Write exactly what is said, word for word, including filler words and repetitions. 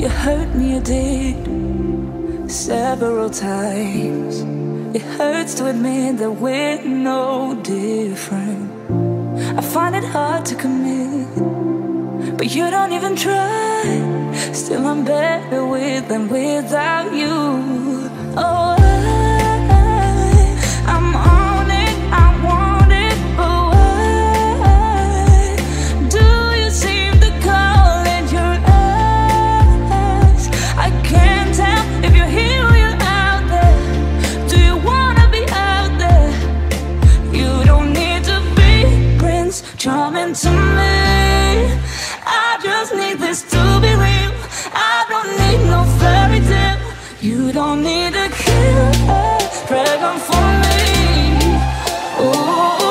You hurt me, you did, several times. It hurts to admit that we're no different. I find it hard to commit, but you don't even try. Still I'm better with than without you. Oh, I, I'm on it, I want it, but why do you seem to call it your eyes? I can't tell if you're here or you're out there. Do you wanna be out there? You don't need to be Prince Charming to me. I just need this to be real. I don't need no fairy tale. You don't need to kill a dragon for me. Ooh.